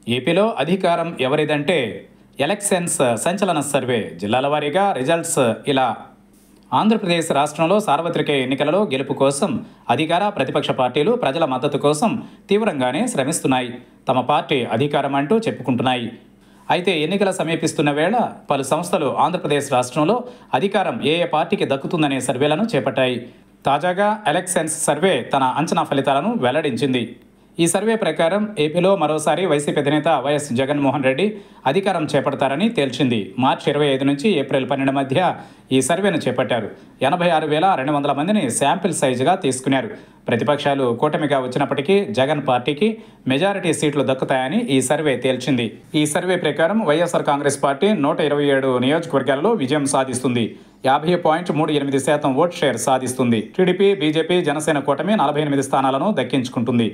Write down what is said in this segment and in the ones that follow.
ఏపీలో అధికారం ఎవరిదంటే ఎలక్షన్స్ సంచలన సర్వే జిల్లాల వారీగా రిజల్ట్స్ ఇలా. ఆంధ్రప్రదేశ్ రాష్ట్రంలో సార్వత్రిక ఎన్నికలలో గెలుపు కోసం అధికార ప్రతిపక్ష పార్టీలు ప్రజల మద్దతు కోసం తీవ్రంగానే శ్రమిస్తున్నాయి. తమ పార్టీ అధికారం అంటూ చెప్పుకుంటున్నాయి. అయితే ఎన్నికల సమీపిస్తున్న వేళ పలు సంస్థలు ఆంధ్రప్రదేశ్ రాష్ట్రంలో అధికారం ఏ ఏ పార్టీకి దక్కుతుందనే సర్వేలను చేపట్టాయి. తాజాగా ఎలక్షన్స్ సర్వే తన అంచనా ఫలితాలను వెల్లడించింది. ఈ సర్వే ప్రకారం ఏపీలో మరోసారి వైసీపీ అధినేత వైఎస్ జగన్మోహన్ రెడ్డి అధికారం చేపడతారని తేల్చింది. మార్చి 25 నుంచి ఏప్రిల్ 12 మధ్య ఈ సర్వేను చేపట్టారు. 86,200 మందిని శాంపిల్ సైజుగా తీసుకున్నారు. ప్రతిపక్షాలు కూటమిగా వచ్చినప్పటికీ జగన్ పార్టీకి మెజారిటీ సీట్లు దక్కుతాయని ఈ సర్వే తేల్చింది. ఈ సర్వే ప్రకారం వైఎస్ఆర్ కాంగ్రెస్ పార్టీ 127 నియోజకవర్గాల్లో విజయం సాధిస్తుంది. 50.38% ఓట్ షేర్ సాధిస్తుంది. టీడీపీ, బీజేపీ, జనసేన కూటమి 48 స్థానాలను దక్కించుకుంటుంది.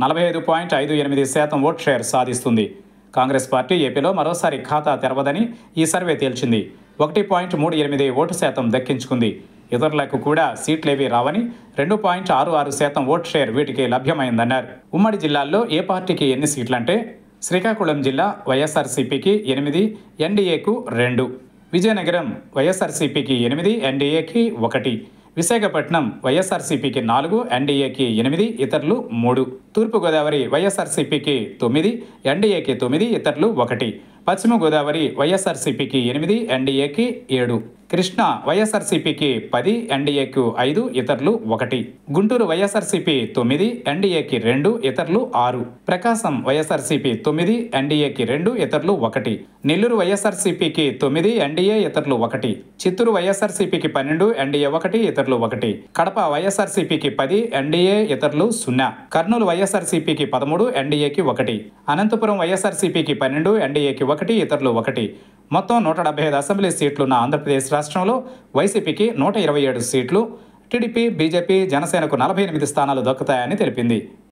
45.58% ఓట్ షేర్ సాధిస్తుంది. కాంగ్రెస్ పార్టీ ఏపీలో మరోసారి ఖాతా తెరవదని ఈ సర్వే తేల్చింది. 1.38 ఓటు శాతం దక్కించుకుంది. ఇతరులకు కూడా సీట్లేవీ రావని 2.66% ఓట్ షేర్ వీటికి లభ్యమైందన్నారు. ఉమ్మడి జిల్లాల్లో ఏ పార్టీకి ఎన్ని సీట్లంటే శ్రీకాకుళం జిల్లా వైఎస్ఆర్సీపీకి 8, ఎన్డీఏకు 2, విజయనగరం వైఎస్ఆర్సీపీకి 8, ఎన్డీఏకి 1, విశాఖపట్నం వైఎస్ఆర్సీపీకి 4, ఎన్డీఏకి 8, ఇతరులు 3, తూర్పుగోదావరి వైఎస్ఆర్సీపీకి 9, ఎన్డీఏకి 9, ఇతరులు 1, పశ్చిమ గోదావరి వైఎస్ఆర్సీపీకి 8, ఎన్డీఏకి 7, కృష్ణా వైఎస్ఆర్సీపీకి 10, ఎన్డీఏకు 5, ఇతరులు 1, గుంటూరు వైఎస్ఆర్సీపీ 9, ఎన్డీఏకి 2, ఇతరులు 6, ప్రకాశం వైఎస్ఆర్సీపీ 9, ఎన్డీఏకి 2, ఇతరులు 1, నెల్లూరు వైఎస్ఆర్సీపీకి 9, ఎన్డీఏ ఇతరులు 1, చిత్తూరు వైఎస్ఆర్సీపీకి 12, ఎన్డీఏ 1, ఇతరులు 1, కడప వైఎస్ఆర్సీపీకి 10, ఎన్డీఏ ఇతరులు 0, కర్నూలు వైఎస్ఆర్సీపీకి 13, ఎన్డీఏకి 1, అనంతపురం వైఎస్ఆర్సీపీకి 12, ఎన్డీఏకి 1, ఇతరులు 1. మొత్తం 175 అసెంబ్లీ సీట్లున్న ఆంధ్రప్రదేశ్ రాష్ట్రంలో వైసీపీకి 127 సీట్లు, టీడీపీ, బీజేపీ, జనసేనకు 48 స్థానాలు దక్కుతాయని తెలిపింది.